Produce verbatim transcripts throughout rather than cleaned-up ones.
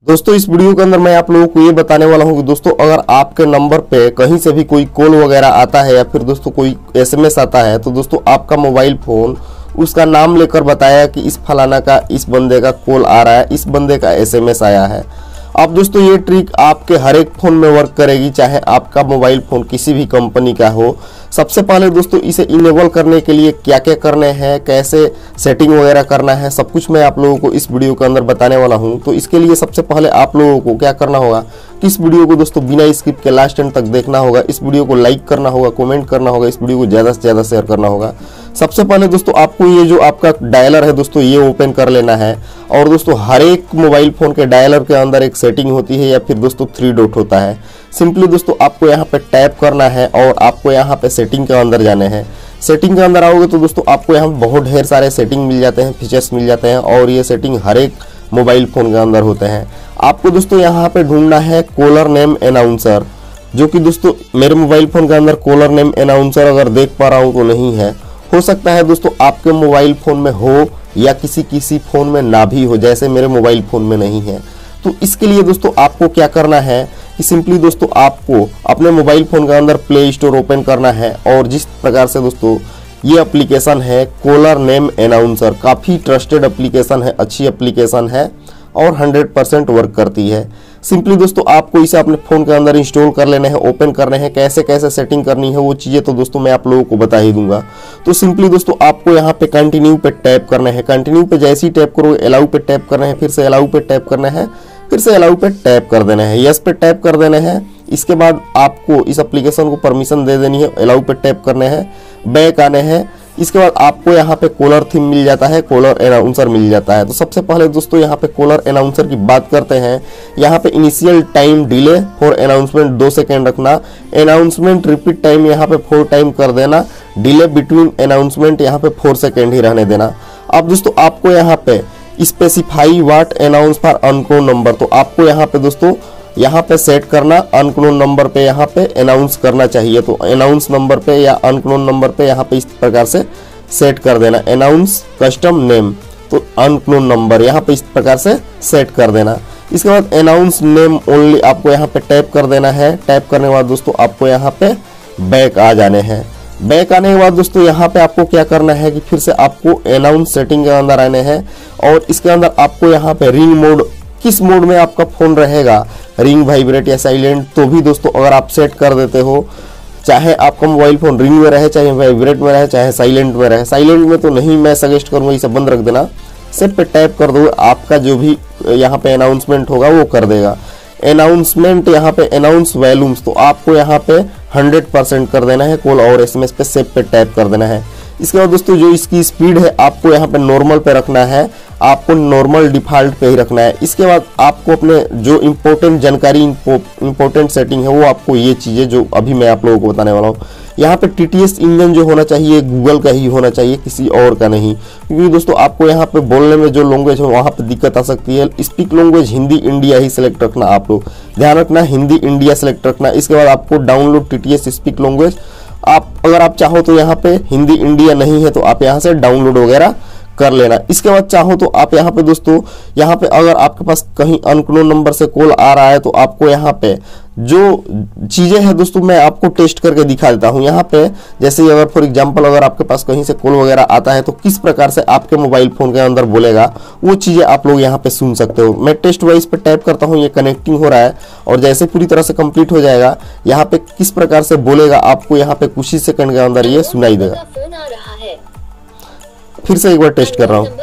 दोस्तों इस वीडियो के अंदर मैं आप लोगों को ये बताने वाला हूँ कि दोस्तों अगर आपके नंबर पे कहीं से भी कोई कॉल वगैरह आता है या फिर दोस्तों कोई एसएमएस आता है तो दोस्तों आपका मोबाइल फ़ोन उसका नाम लेकर बताया कि इस फलाना का इस बंदे का कॉल आ रहा है, इस बंदे का एसएमएस आया है। अब दोस्तों ये ट्रिक आपके हर एक फ़ोन में वर्क करेगी, चाहे आपका मोबाइल फ़ोन किसी भी कंपनी का हो। सबसे पहले दोस्तों इसे इनेबल करने के लिए क्या क्या करने हैं, कैसे सेटिंग वगैरह करना है, सब कुछ मैं आप लोगों को इस वीडियो के अंदर बताने वाला हूं। तो इसके लिए सबसे पहले आप लोगों को क्या करना होगा कि इस वीडियो को दोस्तों बिना स्किप के लास्ट एंड तक देखना होगा। इस वीडियो को लाइक करना होगा, कमेंट करना होगा, इस वीडियो को ज़्यादा से ज़्यादा शेयर करना होगा। सबसे पहले दोस्तों आपको ये जो आपका डायलर है दोस्तों ये ओपन कर लेना है। और दोस्तों हर एक मोबाइल फ़ोन के डायलर के अंदर एक सेटिंग होती है या फिर दोस्तों थ्री डॉट होता है। सिंपली दोस्तों आपको यहाँ पे टैप करना है और आपको यहाँ पे सेटिंग के अंदर जाने हैं। सेटिंग के अंदर आओगे तो दोस्तों आपको यहाँ बहुत ढेर सारे सेटिंग मिल जाते हैं, फीचर्स मिल जाते हैं और ये सेटिंग हर एक मोबाइल फ़ोन के अंदर होते हैं। आपको दोस्तों यहाँ पे ढूंढना है कॉलर नेम अनाउंसर, जो कि दोस्तों मेरे मोबाइल फ़ोन के अंदर कॉलर नेम अनाउंसर अगर देख पा रहा हूँ तो नहीं है। हो सकता है दोस्तों आपके मोबाइल फ़ोन में हो या किसी किसी फ़ोन में ना भी हो, जैसे मेरे मोबाइल फ़ोन में नहीं है। तो इसके लिए दोस्तों आपको क्या करना है कि सिंपली दोस्तों आपको अपने मोबाइल फ़ोन के अंदर प्ले स्टोर ओपन करना है और जिस प्रकार से दोस्तों ये एप्लीकेशन है कॉलर नेम अनाउंसर, काफ़ी ट्रस्टेड एप्लीकेशन है, अच्छी एप्लीकेशन है और हंड्रेड परसेंट वर्क करती है। सिंपली दोस्तों आपको इसे अपने फ़ोन के अंदर इंस्टॉल कर लेना है, ओपन करने हैं। कैसे कैसे सेटिंग करनी है वो चीज़ें तो दोस्तों मैं आप लोगों को बता ही दूंगा। तो सिंपली दोस्तों आपको यहाँ पे कंटिन्यू पे टैप करना है। कंटिन्यू पे जैसे ही टैप करोगे अलाउ पे टैप करना है, फिर से अलाउ पे टैप करना है, फिर से अलाउ पे टैप कर देना है, यस पे टैप कर देना है। इसके बाद आपको इस एप्लीकेशन को परमिशन दे देनी है, अलाउ पे टैप करने हैं, बैक आने हैं। इसके बाद आपको यहाँ पे कॉलर थीम मिल जाता है, कॉलर अनाउंसर मिल जाता है। तो सबसे पहले दोस्तों यहाँ पे कॉलर अनाउंसर की बात करते हैं। यहाँ पे initial time delay for announcement दो सेकेंड रखना, अनाउंसमेंट रिपीट टाइम यहाँ पे फोर टाइम कर देना, डिले बिटवीन अनाउंसमेंट यहाँ पे फोर सेकेंड ही रहने देना। अब दोस्तों आपको यहाँ पे specify what announce for unknown number, तो आपको यहाँ पे दोस्तों यहाँ पे सेट करना अननोन नंबर पे यहाँ पे अनाउंस करना चाहिए। तो अनाउंस नंबर पे या अननोन नंबर पे यहाँ पे इस प्रकार से सेट कर देना, अनाउंस कस्टम नेम, तो अननोन नंबर यहाँ पे इस प्रकार से सेट कर देना। इसके बाद अनाउंस नेम ओनली आपको यहाँ पे टैप कर देना है। टैप करने के बाद दोस्तों आपको यहाँ पे बैक आ जाने हैं। बैक आने के बाद दोस्तों यहाँ पे आपको क्या करना है कि फिर से आपको अनाउंस सेटिंग के अंदर आने हैं और इसके अंदर आपको यहाँ पे रिंग मोड, किस मोड में आपका फ़ोन रहेगा, रिंग, वाइब्रेट या साइलेंट, तो भी दोस्तों अगर आप सेट कर देते हो, चाहे आपका मोबाइल फ़ोन रिंग में रहे, चाहे वाइब्रेट में रहे, चाहे साइलेंट में रहे। साइलेंट में तो नहीं, मैं सजेस्ट करूँगा इसे बंद रख देना। सेट पे टैप कर दो, आपका जो भी यहाँ पे अनाउंसमेंट होगा वो कर देगा। अनाउंसमेंट यहाँ पे अनाउंस वॉल्यूम्स, तो आपको यहाँ पे हंड्रेड परसेंट कर देना है, कॉल और एसएमएस पे सेव पे टैप कर देना है। इसके बाद दोस्तों जो इसकी स्पीड है आपको यहाँ पे नॉर्मल पे रखना है, आपको नॉर्मल डिफ़ॉल्ट पे ही रखना है। इसके बाद आपको अपने जो इम्पोर्टेंट जानकारी, इम्पोर्टेंट सेटिंग है वो आपको ये चीज़ें जो अभी मैं आप लोगों को बताने वाला हूँ, यहाँ पे टीटीएस इंजन जो होना चाहिए गूगल का ही होना चाहिए, किसी और का नहीं। क्योंकि दोस्तों आपको यहाँ पे बोलने में जो लैंग्वेज है वहाँ पे दिक्कत आ सकती है। स्पीक लैंग्वेज हिंदी इंडिया ही सिलेक्ट रखना, आप लोग ध्यान रखना, हिंदी इंडिया सेलेक्ट रखना। इसके बाद आपको डाउनलोड टीटीएस स्पीक लैंग्वेज, आप अगर आप चाहो तो यहाँ पे हिंदी इंडिया नहीं है तो आप यहाँ से डाउनलोड वगैरह कर लेना। इसके बाद चाहो तो आप यहाँ पे दोस्तों यहाँ पे अगर आपके पास कहीं अननोन नंबर से कॉल आ रहा है तो आपको यहाँ पे जो चीज़ें हैं दोस्तों मैं आपको टेस्ट करके दिखा देता हूँ। यहाँ पे जैसे अगर फॉर एग्जांपल अगर आपके पास कहीं से कॉल वगैरह आता है तो किस प्रकार से आपके मोबाइल फ़ोन के अंदर बोलेगा वो चीज़ें आप लोग यहाँ पे सुन सकते हो। मैं टेस्ट वाइज पे टैप करता हूँ, ये कनेक्टिंग हो रहा है और जैसे पूरी तरह से कंप्लीट हो जाएगा यहाँ पे किस प्रकार से बोलेगा आपको यहाँ पे कुछ ही सेकंड के अंदर ये सुनाई देगा। फिर से एक बार टेस्ट कर रहा हूँ।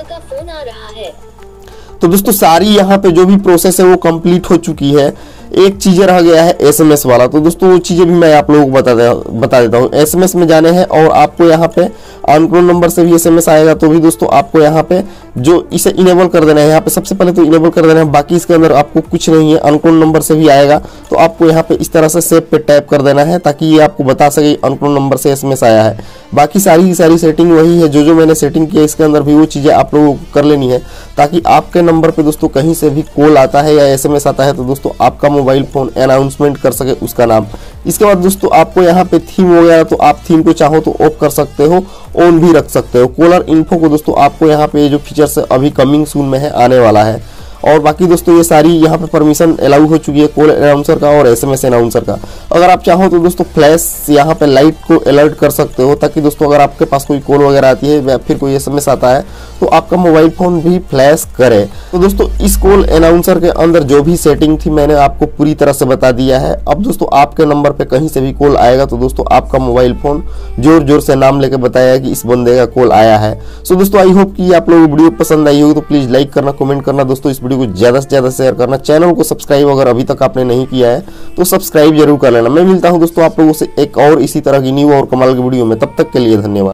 तो दोस्तों सारी यहाँ पे जो भी प्रोसेस है वो कंप्लीट हो चुकी है। एक चीज़ रह गया है एसएमएस वाला, तो दोस्तों वो चीज़ें भी मैं आप लोगों को बता दे बता देता हूँ। एसएमएस में जाने हैं और आपको यहाँ पे अननोन नंबर से भी एसएमएस आएगा तो भी दोस्तों आपको यहाँ पे जो इसे इनेबल कर देना है। यहाँ पे सबसे पहले तो इनेबल कर देना है, बाकी इसके अंदर आपको कुछ नहीं है। अननोन नंबर से भी आएगा तो आपको यहाँ पे इस तरह से सेव पे टैप कर देना है ताकि ये आपको बता सके अननोन नंबर से एसएमएस आया है। बाकी सारी की सारी सेटिंग वही है, जो जो मैंने सेटिंग की है इसके अंदर भी वो चीज़ें आप लोगों को कर लेनी है ताकि आपके नंबर पे दोस्तों कहीं से भी कॉल आता है या एसएमएस आता है तो दोस्तों आपका मोबाइल फ़ोन अनाउंसमेंट कर सके उसका नाम। इसके बाद दोस्तों आपको यहाँ पे थीम वगैरह, तो आप थीम को चाहो तो ऑफ कर सकते हो, ऑन भी रख सकते हो। कॉलर इन्फो को दोस्तों आपको यहाँ पे जो फीचर्स अभी कमिंग सून में है, आने वाला है। और बाकी दोस्तों ये सारी यहाँ पे परमिशन अलाउ हो चुकी है कॉल अनाउंसर का और एसएमएस अनाउंसर का। अगर आप चाहो तो दोस्तों फ्लैश यहाँ पे लाइट को अलर्ट कर सकते हो, ताकि दोस्तों अगर आपके पास कोई कॉल वगैरह आती है या फिर कोई एसएमएस आता है तो आपका मोबाइल फोन भी फ्लैश करे। तो दोस्तों इस कॉल अनाउंसर के अंदर जो भी सेटिंग थी मैंने आपको पूरी तरह से बता दिया है। अब दोस्तों आपके नंबर पे कहीं से भी कॉल आएगा तो दोस्तों आपका मोबाइल फोन जोर जोर से नाम लेके बताएगा कि इस बंदे का कॉल आया है। सो दोस्तों आई होप कि आप लोगों को वीडियो पसंद आई होगी, तो प्लीज लाइक करना, कमेंट करना दोस्तों, इस वीडियो को ज्यादा से ज्यादा शेयर करना, चैनल को सब्सक्राइब अगर अभी तक आपने नहीं किया है तो सब्सक्राइब जरूर कर लेना। मैं मिलता हूं दोस्तों आप लोगों से एक और इसी तरह की न्यू और कमाल की वीडियो में, तब तक के लिए धन्यवाद।